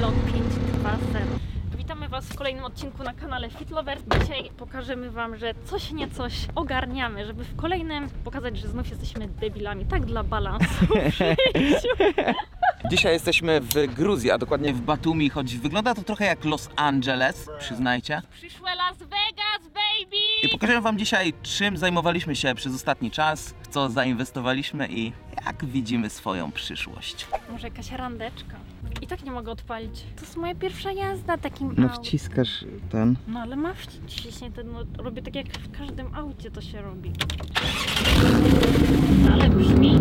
vlog 520. Witamy Was w kolejnym odcinku na kanale Fitlovers. Dzisiaj pokażemy Wam, że coś niecoś ogarniamy, żeby w kolejnym pokazać, że znów jesteśmy debilami. Tak dla balansu w życiu. Dzisiaj jesteśmy w Gruzji, a dokładnie w Batumi, choć wygląda to trochę jak Los Angeles, przyznajcie. Przyszłe Las Vegas, baby! I pokażę Wam dzisiaj, czym zajmowaliśmy się przez ostatni czas, w co zainwestowaliśmy i jak widzimy swoją przyszłość. Może jakaś randeczka. I tak nie mogę odpalić. To jest moja pierwsza jazda takim No autem. wciskasz ten. No ale ma wciśnie ten, no, robię tak jak w każdym aucie to się robi. Ale brzmi.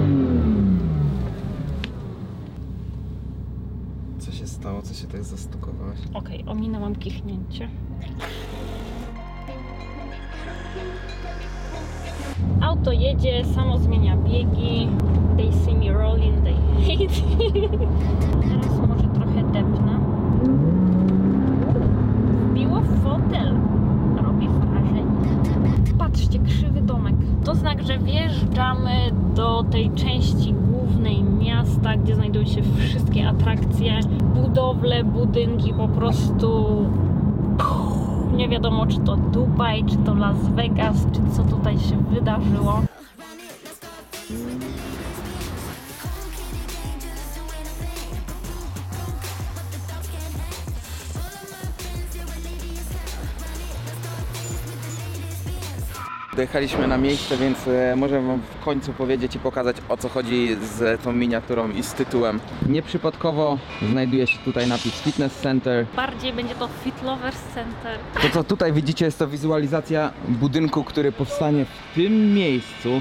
Co się stało? Co się tak zastukowałaś? Okej, ominęłam kichnięcie. Auto jedzie, samo zmienia biegi. They see me rolling, they hate me. Teraz może trochę depnę. Wbiło w fotel. Robi wrażenie. Patrzcie, krzywy domek. To znak, że wjeżdżamy do tej części głównej miasta, gdzie znajdują się wszystkie atrakcje, budowle, budynki, po prostu nie wiadomo, czy to Dubaj, czy to Las Vegas, czy co tutaj się wydarzyło. Dojechaliśmy na miejsce, więc możemy Wam w końcu powiedzieć i pokazać, o co chodzi z tą miniaturą i z tytułem. Nieprzypadkowo znajduje się tutaj napis Fitness Center. Bardziej będzie to Fitlovers Center. To, co tutaj widzicie, jest to wizualizacja budynku, który powstanie w tym miejscu.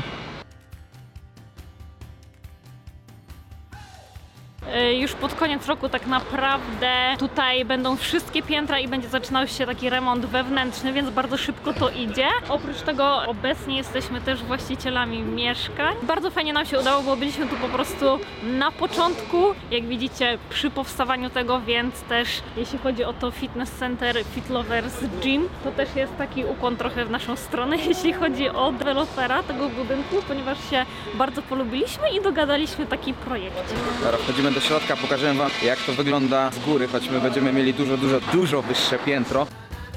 Już pod koniec roku tak naprawdę tutaj będą wszystkie piętra i będzie zaczynał się taki remont wewnętrzny, więc bardzo szybko to idzie. Oprócz tego obecnie jesteśmy też właścicielami mieszkań. Bardzo fajnie nam się udało, bo byliśmy tu po prostu na początku, jak widzicie, przy powstawaniu tego, więc też jeśli chodzi o to Fitness Center, Fitlovers Gym, to też jest taki ukłon trochę w naszą stronę, jeśli chodzi o dewelopera tego budynku, ponieważ się bardzo polubiliśmy i dogadaliśmy taki projekt. Dobra, wchodzimy do środka, pokażę Wam, jak to wygląda z góry, choć my będziemy mieli dużo wyższe piętro.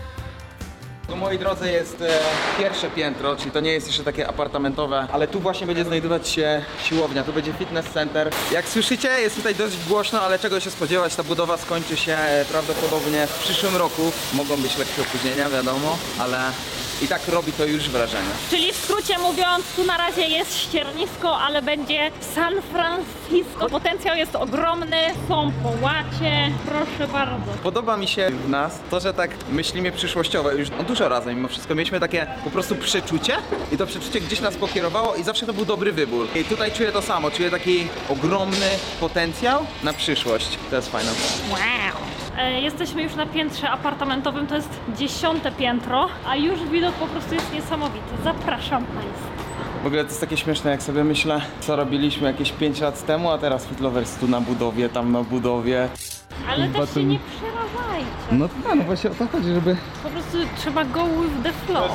Tu, moi drodzy, jest pierwsze piętro, czyli to nie jest jeszcze takie apartamentowe, ale tu właśnie będzie znajdować się siłownia, tu będzie fitness center. Jak słyszycie, jest tutaj dość głośno, ale czego się spodziewać, ta budowa skończy się prawdopodobnie w przyszłym roku. Mogą być lekkie opóźnienia, wiadomo, ale i tak robi to już wrażenie. Czyli w skrócie mówiąc, tu na razie jest ściernisko, ale będzie San Francisco. Potencjał jest ogromny, są połacie, proszę bardzo. Podoba mi się w nas to, że tak myślimy przyszłościowo. Już dużo razy mimo wszystko mieliśmy takie po prostu przeczucie i to przeczucie gdzieś nas pokierowało i zawsze to był dobry wybór. I tutaj czuję to samo, czuję taki ogromny potencjał na przyszłość. To jest fajne. Wow! Jesteśmy już na piętrze apartamentowym, to jest 10. piętro, a już widok po prostu jest niesamowity. Zapraszam Państwa. W ogóle to jest takie śmieszne, jak sobie myślę, co robiliśmy jakieś 5 lat temu, a teraz Fitlovers tu na budowie, tam na budowie. Ale Chyba też to się nie- nie przerażajcie. No tak, no właśnie o to chodzi, żeby... Po prostu trzeba go with the flow.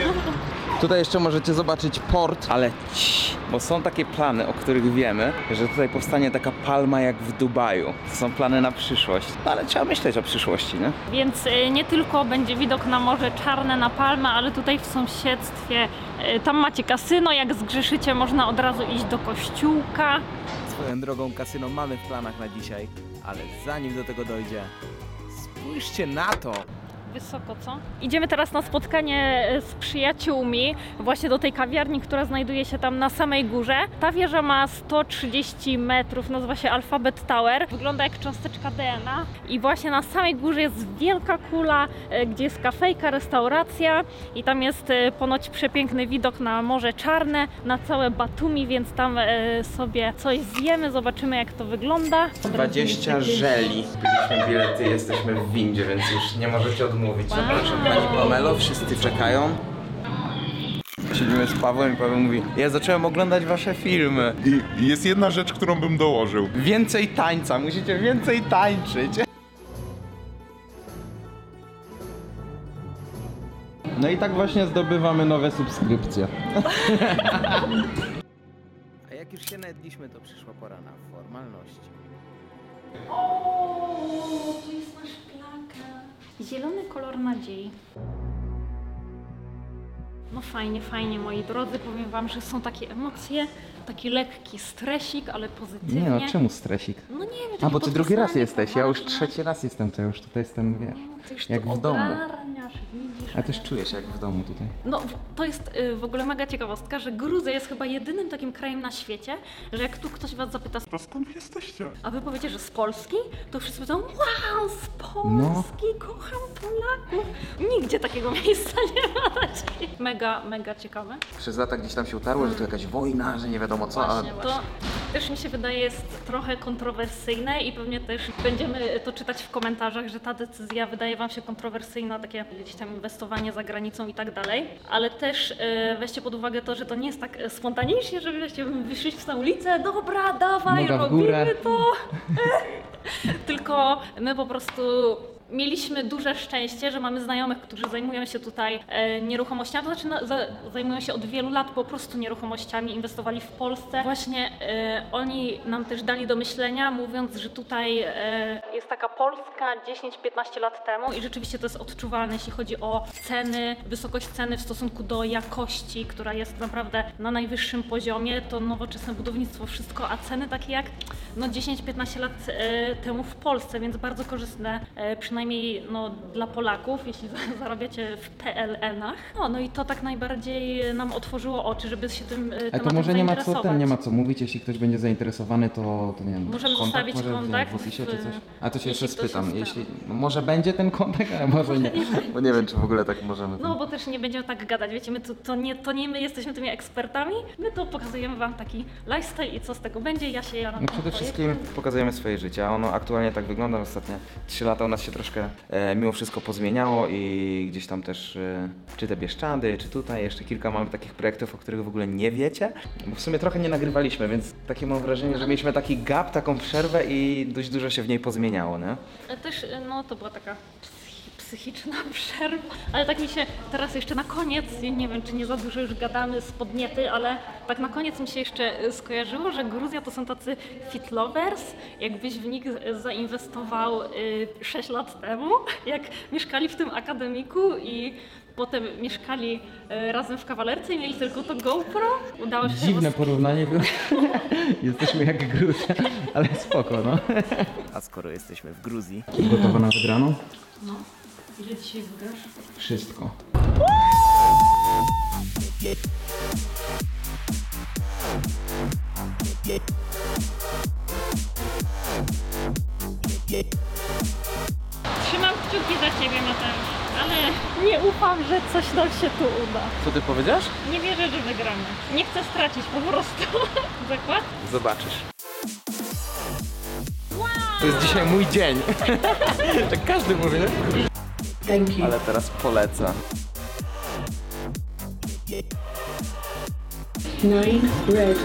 Tutaj jeszcze możecie zobaczyć port, ale bo są takie plany, o których wiemy, że tutaj powstanie taka palma jak w Dubaju. To są plany na przyszłość, no, ale trzeba myśleć o przyszłości, nie? Więc nie tylko będzie widok na Morze Czarne, na Palmę, ale tutaj w sąsiedztwie, tam macie kasyno, jak zgrzeszycie można od razu iść do kościółka. Swoją drogą kasyno mamy w planach na dzisiaj, ale zanim do tego dojdzie, spójrzcie na to! Wysoko, co? Idziemy teraz na spotkanie z przyjaciółmi właśnie do tej kawiarni, która znajduje się tam na samej górze. Ta wieża ma 130 metrów, nazywa się Alphabet Tower. Wygląda jak cząsteczka DNA i właśnie na samej górze jest wielka kula, gdzie jest kafejka, restauracja i tam jest ponoć przepiękny widok na Morze Czarne, na całe Batumi, więc tam sobie coś zjemy, zobaczymy jak to wygląda. 20 żeli. Kupiliśmy bilety, jesteśmy w windzie, więc już nie możecie odmówić. Zapraszam pani Pamelo, wszyscy czekają. Siedzimy z Pawłem i Paweł mówi: ja zacząłem oglądać wasze filmy. I jest jedna rzecz, którą bym dołożył. Więcej tańca, musicie więcej tańczyć. No i tak właśnie zdobywamy nowe subskrypcje. A jak już się najedliśmy, to przyszła pora na formalności. O, Zielony kolor nadziei. No fajnie, fajnie moi drodzy, powiem wam, że są takie emocje, taki lekki stresik, ale pozytywnie. Nie no, czemu stresik? No nie wiem, A, takie bo ty drugi raz podpisanie, jesteś, ja już poważne. 3. raz jestem, to już tutaj jestem, wie, Ty już jak tu w domu. ogarniasz, widzisz. A też czujesz jak w domu tutaj. No to jest w ogóle mega ciekawostka, że Gruzja jest chyba jedynym takim krajem na świecie, że jak tu ktoś was zapyta, To skąd jesteście? a wy powiecie, że z Polski, to wszyscy powiedzą, wow, z Polski, kocham Polaków. Nigdzie takiego miejsca nie ma na świecie. Mega, mega ciekawe. Przez lata gdzieś tam się utarło, że to jakaś wojna, że nie wiadomo co, Właśnie, to też mi się wydaje jest trochę kontrowersyjne i pewnie też będziemy to czytać w komentarzach, że ta decyzja wydaje wam się kontrowersyjna, takie gdzieś tam inwestowanie za granicą i tak dalej, ale też weźcie pod uwagę to, że to nie jest tak spontanicznie, że wiecie, wyszliście na ulicę, dobra, dawaj, Noga w górę. robimy to. Tylko my po prostu mieliśmy duże szczęście, że mamy znajomych, którzy zajmują się tutaj nieruchomościami, to znaczy zajmują się od wielu lat po prostu nieruchomościami, inwestowali w Polsce. Właśnie oni nam też dali do myślenia, mówiąc, że tutaj jest taka Polska 10-15 lat temu i rzeczywiście to jest odczuwalne, jeśli chodzi o ceny, wysokość ceny w stosunku do jakości, która jest naprawdę na najwyższym poziomie, to nowoczesne budownictwo, wszystko, a ceny takie jak no 10-15 lat temu w Polsce, więc bardzo korzystne, przynajmniej no, dla Polaków, jeśli zarabiacie w PLN-ach. No i to tak najbardziej nam otworzyło oczy, żeby się tym A tematem to może nie ma co zainteresować. nie ma co mówić, jeśli ktoś będzie zainteresowany, to nie wiem. Możemy zostawić może kontakt w opisie czy coś. A to się jeśli jeszcze ktoś spytam, jest jeśli no, może będzie ten kontakt, a może nie. Bo nie wiem, czy w ogóle tak możemy. No bo też nie będziemy tak gadać, wiecie, my to nie my jesteśmy tymi ekspertami, my to pokazujemy wam taki lifestyle i co z tego będzie, ja się jaram No tym przede projektem. wszystkim pokazujemy swoje życie, a ono aktualnie tak wygląda. Ostatnie 3 lata u nas się troszkę mimo wszystko pozmieniało i gdzieś tam też czy te Bieszczady, czy tutaj jeszcze kilka mamy takich projektów, o których w ogóle nie wiecie, bo w sumie trochę nie nagrywaliśmy, więc takie mam wrażenie, że mieliśmy taki gap, taką przerwę i dość dużo się w niej pozmieniało, nie? Też, no to była taka psychiczna przerwa, ale tak mi się teraz jeszcze na koniec, nie wiem czy nie za dużo już gadamy z podniety, ale tak na koniec mi się jeszcze skojarzyło, że Gruzja to są tacy fit lovers, jakbyś w nich zainwestował 6 lat temu, jak mieszkali w tym akademiku i potem mieszkali razem w kawalerce i mieli tylko to GoPro. Udało się Dziwne porównanie było. Jesteśmy jak Gruzja, ale spoko, no. A skoro jesteśmy w Gruzji, Gotowa na wygraną? No. Ile dzisiaj wygrasz? Wszystko. Trzymam kciuki za ciebie, Mateusz, ale nie ufam, że coś nam się tu uda. Co ty powiedziałeś? Nie wierzę, że wygramy. Nie chcę stracić po prostu. Zakład? Zobaczysz. To jest dzisiaj mój dzień. Tak każdy mówi, nie? Thank you. Ale teraz polecę. 9 red.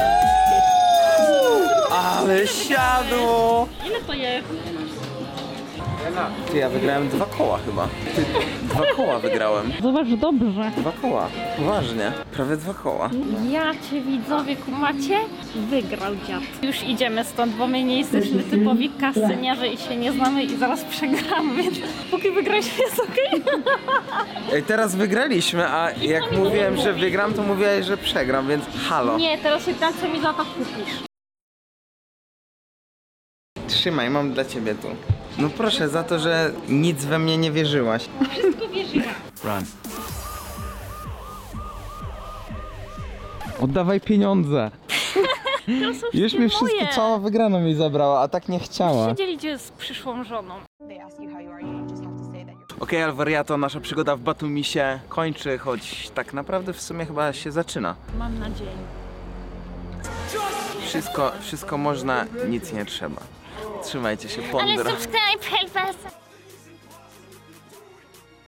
Ale siadło! Ile to jest? Ty, ja wygrałem 2 koła chyba. Ty, 2 koła wygrałem. Zobacz dobrze. 2 koła. Poważnie. Prawie 2 koła. Ja cię widzowie kumacie? Wygrał dziad. Już idziemy stąd, bo my nie jesteśmy typowi kasyniarze i się nie znamy i zaraz przegramy, więc póki wygrałeś jest okej. Ej, teraz wygraliśmy, a jak mówiłem, że wygram, to mówiłeś, że przegram, więc halo. Nie, teraz się tam co mi za to kupisz. Trzymaj, mam dla ciebie tu. No proszę, za to, że nic we mnie nie wierzyłaś. Wszystko wierzyłam. Run. Oddawaj pieniądze. To są Już mi wszystko, moje. całą wygraną mi zabrała, a tak nie chciała. Siedzieliście z przyszłą żoną. They ask you how you are, you just have to say that you're Okej, Alvariato, nasza przygoda w Batumi się kończy, choć tak naprawdę w sumie chyba się zaczyna. Mam nadzieję. Wszystko można, nic nie trzeba. Trzymajcie się, ponder. subscribe, help us.